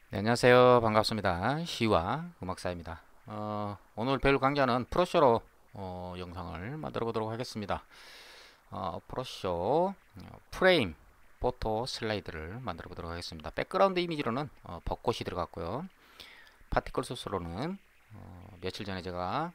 네, 안녕하세요. 반갑습니다. 시와 음악사입니다. 오늘 배울 강좌는 프로쇼로 영상을 만들어 보도록 하겠습니다. 프로쇼 프레임 포토 슬라이드를 만들어 보도록 하겠습니다. 백그라운드 이미지로는 벚꽃이 들어갔고요. 파티클 소스로는 며칠 전에 제가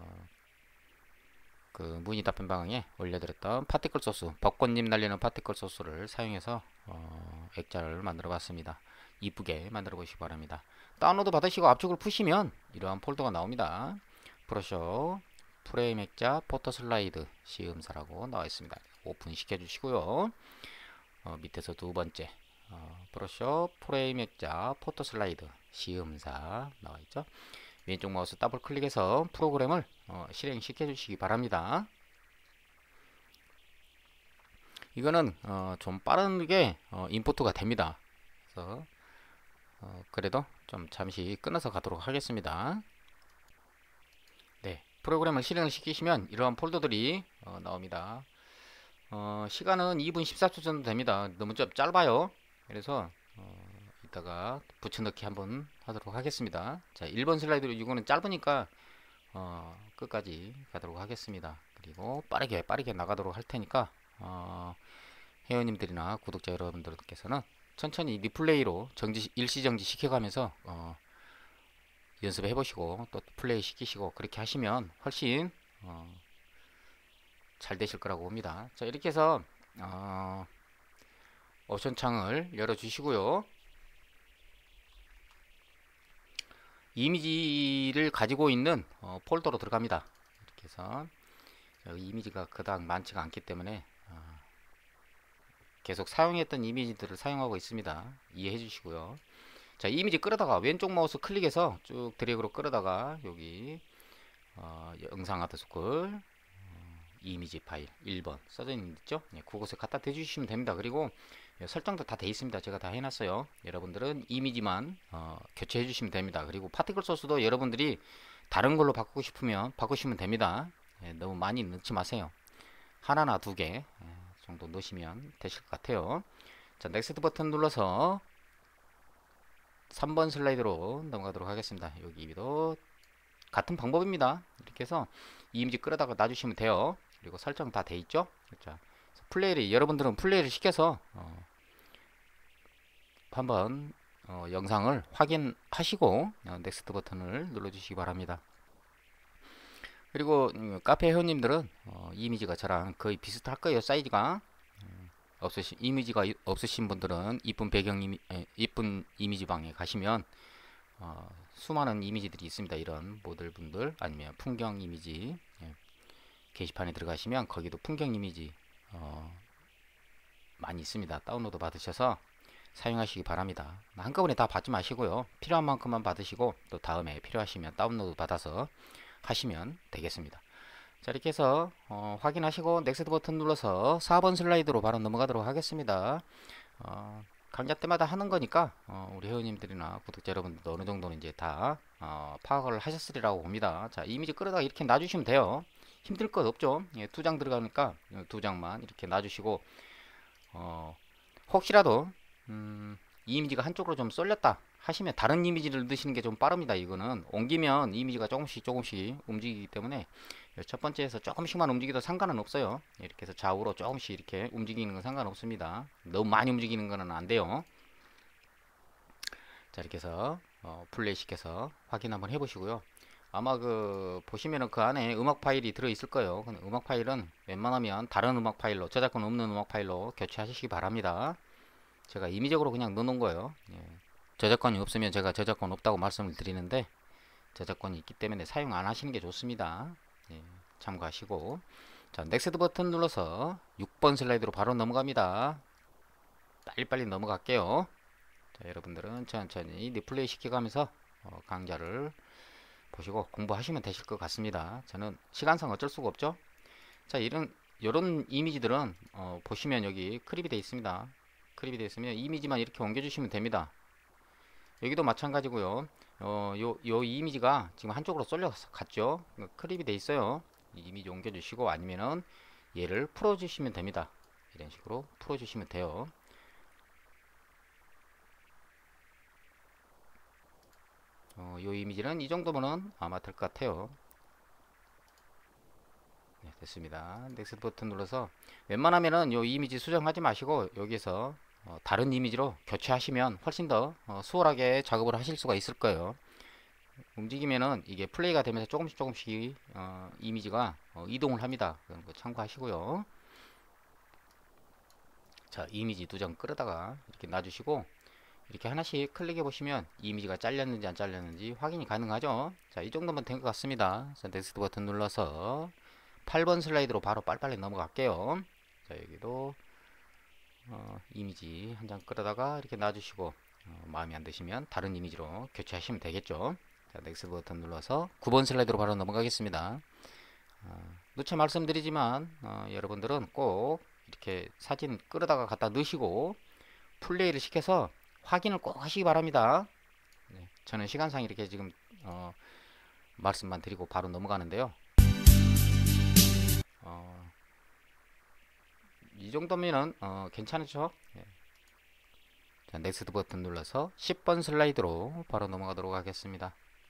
그 문의 답변 방에 올려드렸던 파티클 소스, 벚꽃잎 날리는 파티클 소스를 사용해서 액자를 만들어 봤습니다. 이쁘게 만들어 보시기 바랍니다. 다운로드 받으시고 압축을 푸시면 이러한 폴더가 나옵니다. 브러셔, 프레임 액자, 포토 슬라이드, 시음사라고 나와 있습니다. 오픈 시켜 주시고요. 밑에서 두 번째 브러셔, 프레임 액자, 포토 슬라이드, 시음사 나와 있죠. 왼쪽 마우스 더블 클릭해서 프로그램을 실행시켜 주시기 바랍니다. 이거는 좀 빠르게 인포트가 됩니다. 그래서 그래도 좀 잠시 끊어서 가도록 하겠습니다. 네, 프로그램을 실행을 시키시면 이러한 폴더들이 나옵니다. 시간은 2분 14초 정도 됩니다. 너무 좀 짧아요. 그래서 이따가 붙여넣기 한번 하도록 하겠습니다. 자, 1번 슬라이드로 이거는 짧으니까 끝까지 가도록 하겠습니다. 그리고 빠르게 나가도록 할 테니까 회원님들이나 구독자 여러분들께서는 천천히 리플레이로 일시정지 시켜가면서 연습해 보시고 또 플레이 시키시고 그렇게 하시면 훨씬 잘 되실 거라고 봅니다. 자, 이렇게 해서 옵션 창을 열어 주시고요. 이미지를 가지고 있는 폴더로 들어갑니다. 이렇게 해서 이미지가 그닥 많지가 않기 때문에 계속 사용했던 이미지들을 사용하고 있습니다. 이해해 주시고요. 자, 이미지 끌어다가 왼쪽 마우스 클릭해서 쭉 드래그로 끌어다가 여기 영상 아트스쿨 이미지 파일 1번 써져 있죠? 네, 그곳에 갖다 대주시면 됩니다. 그리고 설정도 다 돼 있습니다. 제가 다 해놨어요. 여러분들은 이미지만 교체해 주시면 됩니다. 그리고 파티클 소스도 여러분들이 다른 걸로 바꾸고 싶으면 바꾸시면 됩니다. 너무 많이 넣지 마세요. 하나나 두 개 정도 넣으시면 되실 것 같아요. 자, 넥스트 버튼 눌러서 3번 슬라이드로 넘어가도록 하겠습니다. 여기도 같은 방법입니다. 이렇게 해서 이미지 끌어다가 놔주시면 돼요. 그리고 설정 다 돼 있죠. 자, 플레이를 여러분들은 플레이를 시켜서 한번 영상을 확인하시고 넥스트 버튼을 눌러주시기 바랍니다. 그리고 카페 회원님들은 이미지가 저랑 거의 비슷할 거예요. 사이즈가 이미지가 없으신 분들은 이쁜 이미지 방에 가시면 수많은 이미지들이 있습니다. 이런 모델분들 아니면 풍경 이미지 게시판에 들어가시면 거기도 풍경 이미지 많이 있습니다. 다운로드 받으셔서 사용하시기 바랍니다. 한꺼번에 다 받지 마시고요. 필요한 만큼만 받으시고 또 다음에 필요하시면 다운로드 받아서 하시면 되겠습니다. 자, 이렇게 해서 확인하시고 넥스트 버튼 눌러서 4번 슬라이드로 바로 넘어가도록 하겠습니다. 강좌 때마다 하는 거니까 우리 회원님들이나 구독자 여러분들도 어느 정도는 이제 다 파악을 하셨으리라고 봅니다. 자, 이미지 끌어다가 이렇게 놔주시면 돼요. 힘들 것 없죠. 예, 2장 들어가니까 2장만 이렇게 놔주시고 혹시라도 이 이미지가 한쪽으로 좀 쏠렸다 하시면 다른 이미지를 넣으시는 게 좀 빠릅니다. 이거는 옮기면 이미지가 조금씩 움직이기 때문에 첫 번째에서 조금씩만 움직여도 상관은 없어요. 이렇게 해서 좌우로 조금씩 이렇게 움직이는 건 상관없습니다. 너무 많이 움직이는 거는 안 돼요. 자, 이렇게 해서 플레이 시켜서 확인 한번 해보시고요. 아마 보시면은 그 안에 음악 파일이 들어 있을 거예요. 음악 파일은 웬만하면 다른 음악 파일로, 저작권 없는 음악 파일로 교체하시기 바랍니다. 제가 임의적으로 그냥 넣어놓은 거예요. 예. 저작권이 없으면 제가 저작권 없다고 말씀을 드리는데 저작권이 있기 때문에 사용 안 하시는 게 좋습니다. 예. 참고하시고, 자, 넥스트 버튼 눌러서 6번 슬라이드로 바로 넘어갑니다. 빨리빨리 넘어갈게요. 자, 여러분들은 천천히 리플레이 시켜가면서 강좌를 보시고 공부하시면 되실 것 같습니다. 저는 시간상 어쩔 수가 없죠. 자, 이런 이미지들은 보시면 여기 크립이 되어 있습니다. 크립이 되어 있으면 이미지만 이렇게 옮겨주시면 됩니다. 여기도 마찬가지고요. 요 이미지가 지금 한쪽으로 쏠려 갔죠. 크립이 되어 있어요. 이 이미지 옮겨주시고 아니면은 얘를 풀어주시면 됩니다. 이런 식으로 풀어주시면 돼요. 요 이미지는 이 정도면은 아마 될 것 같아요. 네, 됐습니다. 넥스트 버튼 눌러서 웬만하면은 요 이미지 수정하지 마시고 여기서 다른 이미지로 교체하시면 훨씬 더 수월하게 작업을 하실 수가 있을 거예요. 움직이면은 이게 플레이가 되면서 조금씩 이미지가 이동을 합니다. 그런 거 참고하시고요. 자, 이미지 두 장 끌어다가 이렇게 놔주시고 이렇게 하나씩 클릭해 보시면 이미지가 잘렸는지 안 잘렸는지 확인이 가능하죠. 자, 이 정도면 된 것 같습니다. 자, 넥스트 버튼 눌러서 8번 슬라이드로 바로 빨리빨리 넘어갈게요. 자, 여기도 이미지 한 장 끌어다가 이렇게 놔주시고 마음에 안 드시면 다른 이미지로 교체하시면 되겠죠. 자, 넥스트 버튼 눌러서 9번 슬라이드로 바로 넘어가겠습니다. 누차 말씀드리지만 여러분들은 꼭 이렇게 사진 끌어다가 갖다 넣으시고 플레이를 시켜서 확인을 꼭 하시기 바랍니다. 네, 저는 시간상 이렇게 지금 말씀만 드리고 바로 넘어가는데요. 이 정도면은 괜찮죠? 네. 자, 넥스트 버튼 눌러서 10번 슬라이드로 바로 넘어가도록 하겠습니다.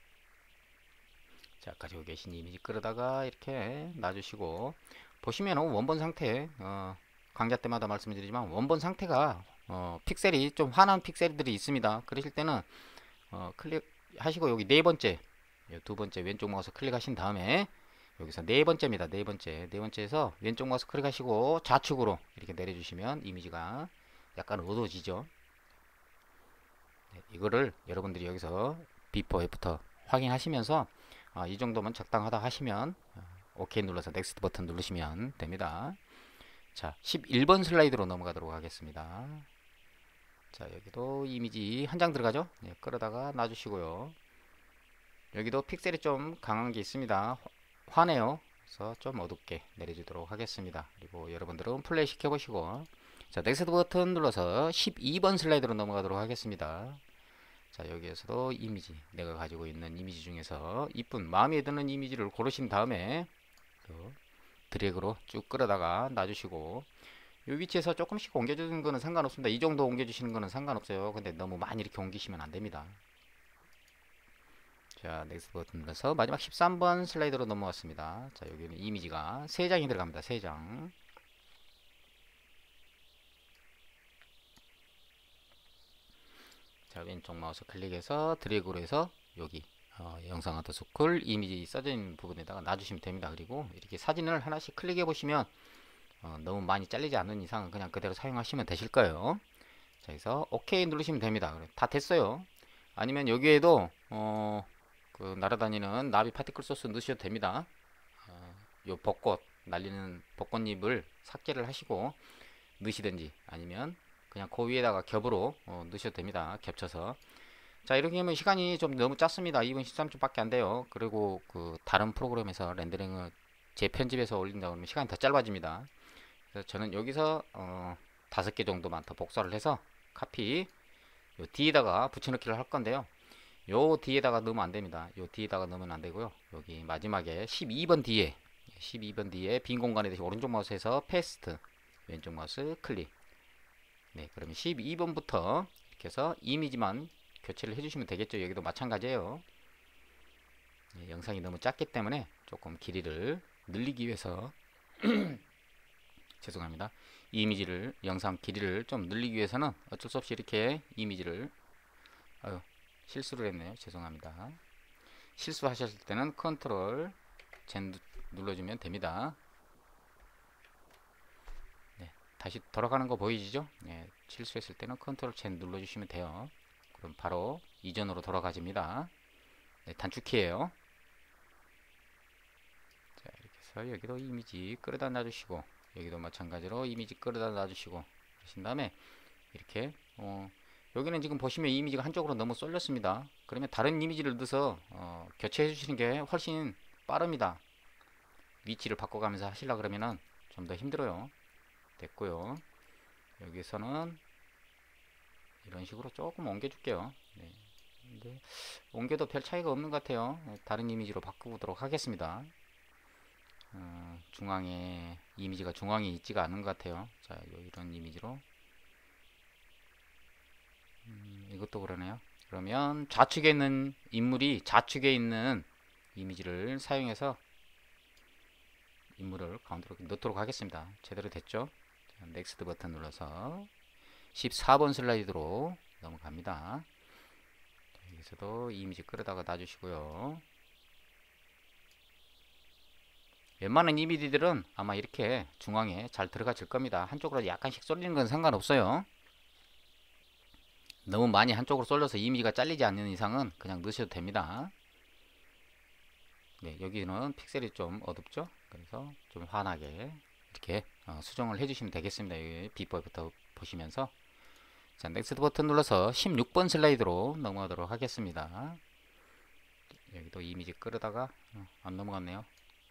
자, 가지고 계신 이미지 끌어다가 이렇게 놔주시고 보시면은 원본 상태 강좌 때마다 말씀드리지만 원본 상태가 픽셀이 좀 환한 픽셀들이 있습니다. 그러실 때는 클릭하시고 여기 네 번째, 두 번째 왼쪽 마우스 클릭하신 다음에 여기서 네 번째입니다. 네 번째에서 왼쪽 마우스 클릭하시고 좌측으로 이렇게 내려주시면 이미지가 약간 어두워지죠. 네, 이거를 여러분들이 여기서 비포 애프터 확인하시면서 이 정도면 적당하다 하시면 OK 눌러서 넥스트 버튼 누르시면 됩니다. 자, 11번 슬라이드로 넘어가도록 하겠습니다. 자, 여기도 이미지 한 장 들어가죠. 네, 끌어다가 놔주시고요. 여기도 픽셀이 좀 강한 게 있습니다. 환해요. 그래서 좀 어둡게 내려주도록 하겠습니다. 그리고 여러분들은 플레이 시켜보시고 자, 넥스트 버튼 눌러서 12번 슬라이드로 넘어가도록 하겠습니다. 자, 여기에서도 이미지, 내가 가지고 있는 이미지 중에서 이쁜 마음에 드는 이미지를 고르신 다음에 드래그로 쭉 끌어다가 놔주시고 이 위치에서 조금씩 옮겨주는 거는 상관없습니다. 이 정도 옮겨주시는 거는 상관없어요. 근데 너무 많이 이렇게 옮기시면 안 됩니다. 자, 넥스트 버튼 눌러서 마지막 13번 슬라이드로 넘어왔습니다. 자, 여기는 이미지가 3장이 들어갑니다. 3장. 자, 왼쪽 마우스 클릭해서 드래그로 해서 여기 영상 아트스쿨 이미지 써져 있는 부분에다가 놔주시면 됩니다. 그리고 이렇게 사진을 하나씩 클릭해 보시면 너무 많이 잘리지 않는 이상 그냥 그대로 사용하시면 되실 거예요. 자, 그래서 OK 누르시면 됩니다. 다 됐어요. 아니면 여기에도 그 날아다니는 나비 파티클 소스 넣으셔도 됩니다. 요 벚꽃 날리는 벚꽃잎을 삭제를 하시고 넣으시든지 아니면 그냥 그 위에다가 겹으로 넣으셔도 됩니다. 겹쳐서. 자, 이렇게 하면 시간이 좀 너무 짧습니다. 2분 13초밖에 안 돼요. 그리고 그 다른 프로그램에서 렌더링을 재편집해서 올린다 그러면 시간이 더 짧아집니다. 그래서 저는 여기서 5개 정도만 더 복사를 해서 카피 요 뒤에다가 붙여넣기를 할 건데요. 요 뒤에다가 넣으면 안 됩니다. 요 뒤에다가 넣으면 안 되고요. 여기 마지막에 12번 뒤에 빈 공간에 대신 오른쪽 마우스에서 패스트 왼쪽 마우스 클릭. 네, 그러면 12번부터 이렇게 해서 이미지만 교체를 해주시면 되겠죠. 여기도 마찬가지예요. 네, 영상이 너무 작기 때문에 조금 길이를 늘리기 위해서 죄송합니다. 이 이미지를 영상 길이를 좀 늘리기 위해서는 어쩔 수 없이 이렇게 이미지를 실수를 했네요. 죄송합니다. 실수하셨을 때는 컨트롤 Z 눌러주면 됩니다. 네, 다시 돌아가는 거 보이시죠? 네, 실수했을 때는 컨트롤 Z 눌러주시면 돼요. 그럼 바로 이전으로 돌아가집니다. 네, 단축키예요. 자, 이렇게 해서 여기도 이미지 끌어다 놔주시고 여기도 마찬가지로 이미지 끌어다 놔주시고 그러신 다음에 이렇게 여기는 지금 보시면 이미지가 한쪽으로 너무 쏠렸습니다. 그러면 다른 이미지를 넣어서 교체해 주시는 게 훨씬 빠릅니다. 위치를 바꿔가면서 하시려 그러면은 좀 더 힘들어요. 됐고요. 여기서는 이런 식으로 조금 옮겨 줄게요. 네. 근데 옮겨도 별 차이가 없는 것 같아요. 다른 이미지로 바꾸도록 하겠습니다. 중앙에 이미지가 중앙에 있지가 않은 것 같아요. 자, 이런 이미지로 이것도 그러네요. 그러면 좌측에 있는 인물이 좌측에 있는 이미지를 사용해서 인물을 가운데로 넣도록 하겠습니다. 제대로 됐죠? 자, 넥스트 버튼 눌러서 14번 슬라이드로 넘어갑니다. 여기서도 이미지 끌어다가 놔주시고요. 웬만한 이미지들은 아마 이렇게 중앙에 잘 들어가질 겁니다. 한쪽으로 약간씩 쏠리는 건 상관없어요. 너무 많이 한쪽으로 쏠려서 이미지가 잘리지 않는 이상은 그냥 넣으셔도 됩니다. 네, 여기는 픽셀이 좀 어둡죠? 그래서 좀 환하게 이렇게 수정을 해주시면 되겠습니다. 여기 비법부터 보시면서. 자, 넥스트 버튼 눌러서 16번 슬라이드로 넘어가도록 하겠습니다. 여기도 이미지 끌어다가 안 넘어갔네요.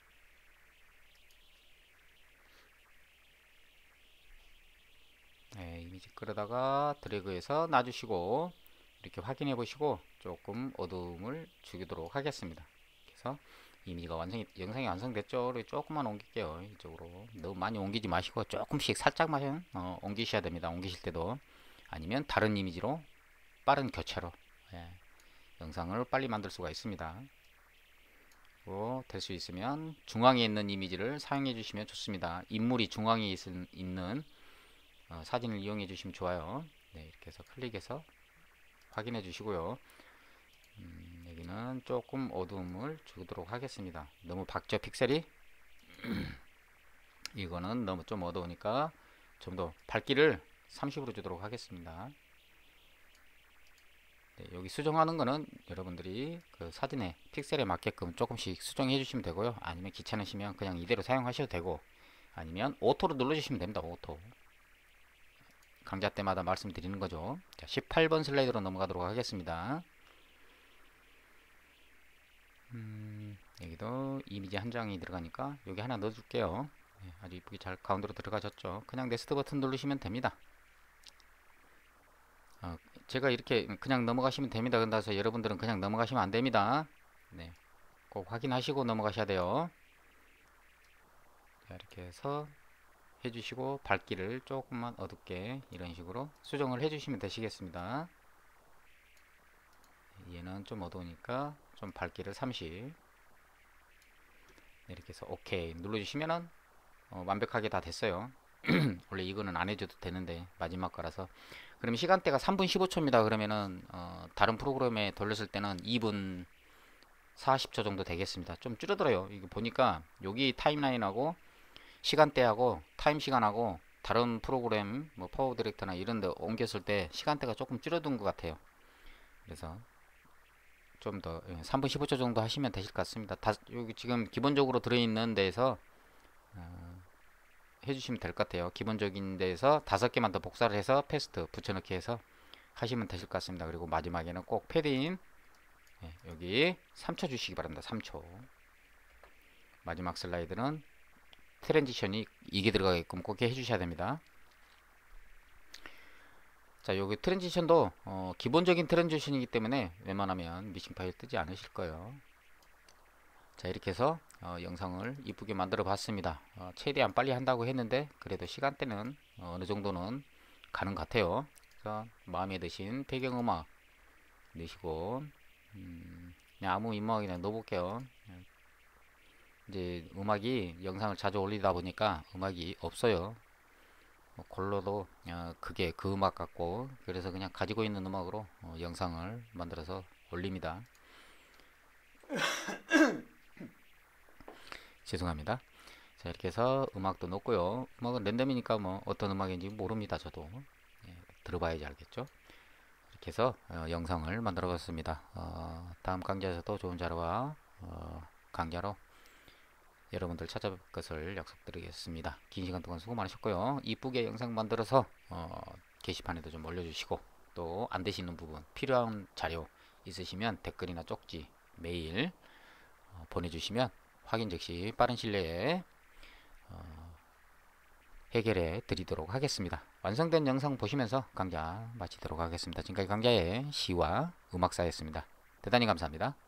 네, 이미지 끌어다가 드래그해서 놔주시고 이렇게 확인해 보시고 조금 어두움을 주도록 하겠습니다. 그래서 이미지가 영상이 완성됐죠? 조금만 옮길게요. 이쪽으로 너무 많이 옮기지 마시고 조금씩 살짝만 옮기셔야 됩니다. 옮기실 때도. 아니면 다른 이미지로 빠른 교체로 영상을 빨리 만들 수가 있습니다. 될 수 있으면 중앙에 있는 이미지를 사용해 주시면 좋습니다. 인물이 중앙에 있는 사진을 이용해 주시면 좋아요. 네, 이렇게 해서 클릭해서 확인해 주시고요. 여기는 조금 어두움을 주도록 하겠습니다. 너무 밝죠, 픽셀이? 이거는 너무 좀 어두우니까 좀 더 밝기를 30으로 주도록 하겠습니다. 네, 여기 수정하는 거는 여러분들이 그 사진의 픽셀에 맞게끔 조금씩 수정해 주시면 되고요. 아니면 귀찮으시면 그냥 이대로 사용하셔도 되고, 아니면 오토로 눌러주시면 됩니다. 오토. 강좌 때마다 말씀드리는 거죠. 자, 18번 슬라이드로 넘어가도록 하겠습니다. 여기도 이미지 한 장이 들어가니까 여기 하나 넣어줄게요. 네, 아주 이쁘게 잘 가운데로 들어가졌죠. 그냥 넥스트 버튼 누르시면 됩니다. 제가 이렇게 그냥 넘어가시면 됩니다. 그래서 여러분들은 그냥 넘어가시면 안 됩니다. 네, 꼭 확인하시고 넘어가셔야 돼요. 자, 이렇게 해서 해주시고 밝기를 조금만 어둡게 이런 식으로 수정을 해주시면 되시겠습니다. 얘는 좀 어두우니까 좀 밝기를 30. 이렇게 해서 OK 눌러주시면은 완벽하게 다 됐어요. 원래 이거는 안 해줘도 되는데 마지막 거라서. 그러면 시간대가 3분 15초입니다. 그러면은 다른 프로그램에 돌렸을 때는 2분 40초 정도 되겠습니다. 좀 줄어들어요. 이거 보니까 여기 타임라인하고 시간대하고 타임 시간하고 다른 프로그램 뭐 파워 디렉터나 이런 데 옮겼을 때 시간대가 조금 줄어든 것 같아요. 그래서 좀 더 3분 15초 정도 하시면 되실 것 같습니다. 여기 지금 기본적으로 들어있는 데에서 해주시면 될 것 같아요. 기본적인 데에서 5개만 더 복사를 해서 패스트 붙여넣기 해서 하시면 되실 것 같습니다. 그리고 마지막에는 꼭 패딩 여기 3초 주시기 바랍니다. 3초. 마지막 슬라이드는 트랜지션이 이게 들어가게끔 꼭 해주셔야 됩니다. 자, 여기 트랜지션도 기본적인 트랜지션이기 때문에 웬만하면 미싱 파일 뜨지 않으실 거예요. 자, 이렇게 해서 영상을 이쁘게 만들어 봤습니다. 최대한 빨리 한다고 했는데 그래도 시간대는 어느 정도는 가는 것 같아요. 그래서 마음에 드신 배경음악 넣으시고 그냥 아무 음악이나 넣어볼게요. 이제 음악이 영상을 자주 올리다 보니까 음악이 없어요. 골로도 그게 그 음악 같고, 그래서 그냥 가지고 있는 음악으로 영상을 만들어서 올립니다. 죄송합니다. 자, 이렇게 해서 음악도 넣고요. 음악은 랜덤이니까 뭐 어떤 음악인지 모릅니다. 저도 들어봐야지 알겠죠. 이렇게 해서 영상을 만들어 봤습니다. 다음 강좌에서도 좋은 자료와 강좌로 여러분들 찾아뵐 것을 약속드리겠습니다. 긴 시간 동안 수고 많으셨고요. 이쁘게 영상 만들어서 게시판에도 좀 올려주시고, 또 안 되시는 부분 필요한 자료 있으시면 댓글이나 쪽지, 메일 보내주시면 확인 즉시 빠른 시일 내에 해결해 드리도록 하겠습니다. 완성된 영상 보시면서 강좌 마치도록 하겠습니다. 지금까지 강좌의 시와 음악사였습니다. 대단히 감사합니다.